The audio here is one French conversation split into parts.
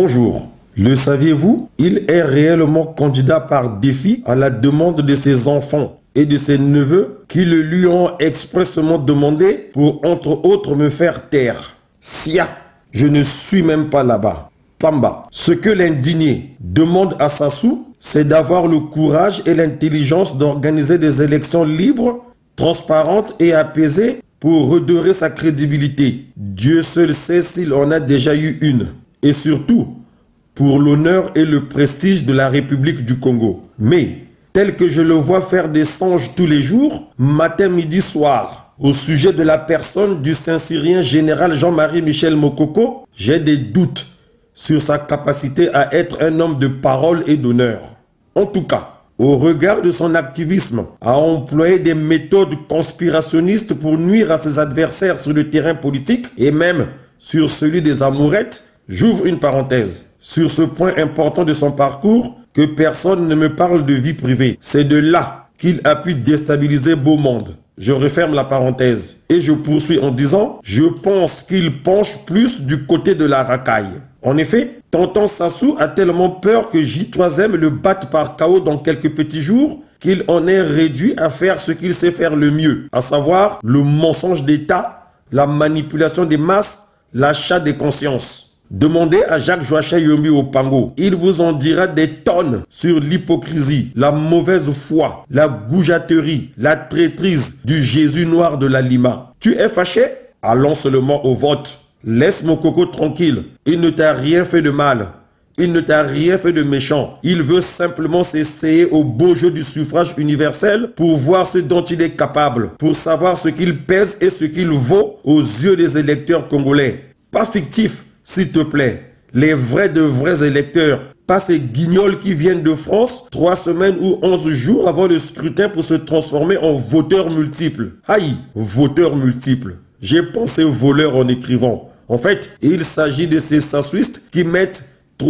Bonjour. Le saviez-vous? Il est réellement candidat par défi à la demande de ses enfants et de ses neveux qui le lui ont expressément demandé pour, entre autres, me faire taire. Sia, je ne suis même pas là-bas. Pamba, ce que l'indigné demande à Sassou, c'est d'avoir le courage et l'intelligence d'organiser des élections libres, transparentes et apaisées pour redorer sa crédibilité. Dieu seul sait s'il en a déjà eu une. Et surtout, pour l'honneur et le prestige de la République du Congo. Mais, tel que je le vois faire des songes tous les jours, matin, midi, soir, au sujet de la personne du Saint-Cyrien général Jean-Marie Michel Mokoko, j'ai des doutes sur sa capacité à être un homme de parole et d'honneur. En tout cas, au regard de son activisme, à employer des méthodes conspirationnistes pour nuire à ses adversaires sur le terrain politique et même sur celui des amourettes, j'ouvre une parenthèse. Sur ce point important de son parcours, que personne ne me parle de vie privée. C'est de là qu'il a pu déstabiliser beau monde. Je referme la parenthèse et je poursuis en disant, je pense qu'il penche plus du côté de la racaille. En effet, tonton Sassou a tellement peur que J3M le batte par KO dans quelques petits jours qu'il en est réduit à faire ce qu'il sait faire le mieux, à savoir le mensonge d'État, la manipulation des masses, l'achat des consciences. Demandez à Jacques Joachim Yombi Opango. Il vous en dira des tonnes sur l'hypocrisie, la mauvaise foi, la goujaterie, la traîtrise du Jésus noir de la Lima. Tu es fâché? Allons seulement au vote. Laisse Mokoko tranquille. Il ne t'a rien fait de mal. Il ne t'a rien fait de méchant. Il veut simplement s'essayer au beau jeu du suffrage universel pour voir ce dont il est capable, pour savoir ce qu'il pèse et ce qu'il vaut aux yeux des électeurs congolais. Pas fictif, s'il te plaît. Les vrais de vrais électeurs. Pas ces guignols qui viennent de France 3 semaines ou 11 jours avant le scrutin pour se transformer en voteurs multiples. Aïe, voteurs multiples. J'ai pensé voleur en écrivant. En fait, il s'agit de ces sassouistes qui mettent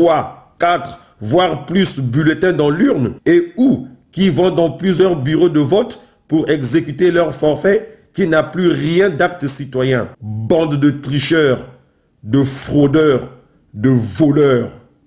3, 4, voire plus bulletins dans l'urne et ou qui vont dans plusieurs bureaux de vote pour exécuter leur forfait qui n'a plus rien d'acte citoyen. Bande de tricheurs, de fraudeurs, de voleurs.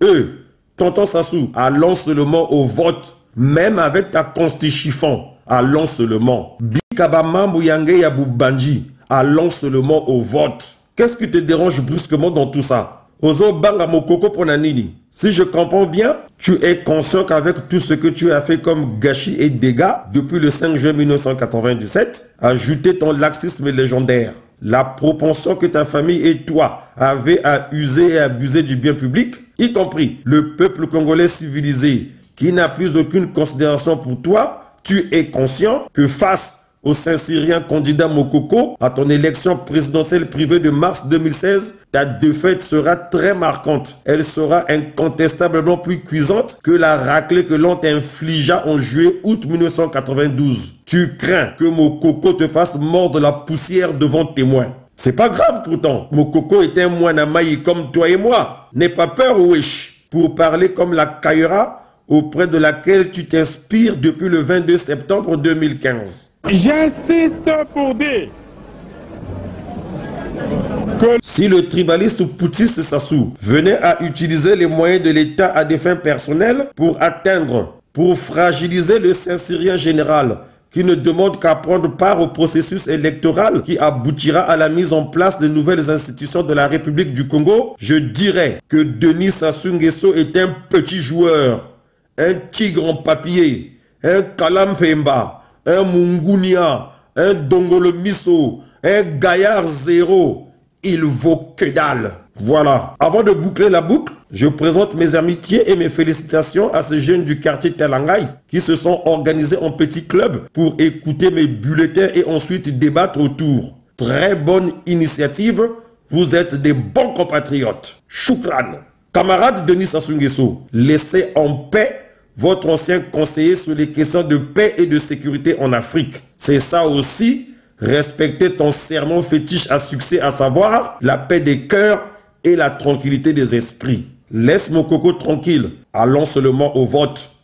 Tonton Sassou, allons seulement au vote, même avec ta consti-chiffon. Allons seulement. Bikabamambu yange yabu banji. Allons seulement au vote. Qu'est-ce qui te dérange brusquement dans tout ça? Ozo banga mokoko ponanini. Si je comprends bien, tu es conscient qu'avec tout ce que tu as fait comme gâchis et dégâts depuis le 5 juin 1997, ajouter ton laxisme légendaire, la propension que ta famille et toi avez à user et abuser du bien public, y compris le peuple congolais civilisé qui n'a plus aucune considération pour toi, tu es conscient que face au Saint-Cyrien candidat Mokoko à ton élection présidentielle privée de mars 2016, ta défaite sera très marquante. Elle sera incontestablement plus cuisante que la raclée que l'on t'infligea en juillet-août 1992. Tu crains que Mokoko te fasse mordre la poussière devant témoin. C'est pas grave pourtant. Mokoko est un moine comme toi et moi. N'aie pas peur, wesh. Pour parler comme la Kayera, auprès de laquelle tu t'inspires depuis le 22 septembre 2015. J'insiste pour dire que si le tribaliste ou poutiste Sassou venait à utiliser les moyens de l'État à des fins personnelles pour atteindre, pour fragiliser le Saint-Cyrien général, qui ne demande qu'à prendre part au processus électoral qui aboutira à la mise en place de nouvelles institutions de la République du Congo, je dirais que Denis Sassou Nguesso est un petit joueur, un tigre en papier, un Kalampemba, un Mungunia, un Dongolo Misso, un Gaillard zéro. Il vaut que dalle. Voilà. Avant de boucler la boucle, je présente mes amitiés et mes félicitations à ces jeunes du quartier Telangai qui se sont organisés en petits clubs pour écouter mes bulletins et ensuite débattre autour. Très bonne initiative. Vous êtes des bons compatriotes. Choukran. Camarade Denis Sassou Nguesso, laissez en paix votre ancien conseiller sur les questions de paix et de sécurité en Afrique. C'est ça aussi, respecter ton serment fétiche à succès, à savoir la paix des cœurs et la tranquillité des esprits. Laisse Mokoko tranquille, allons seulement au vote.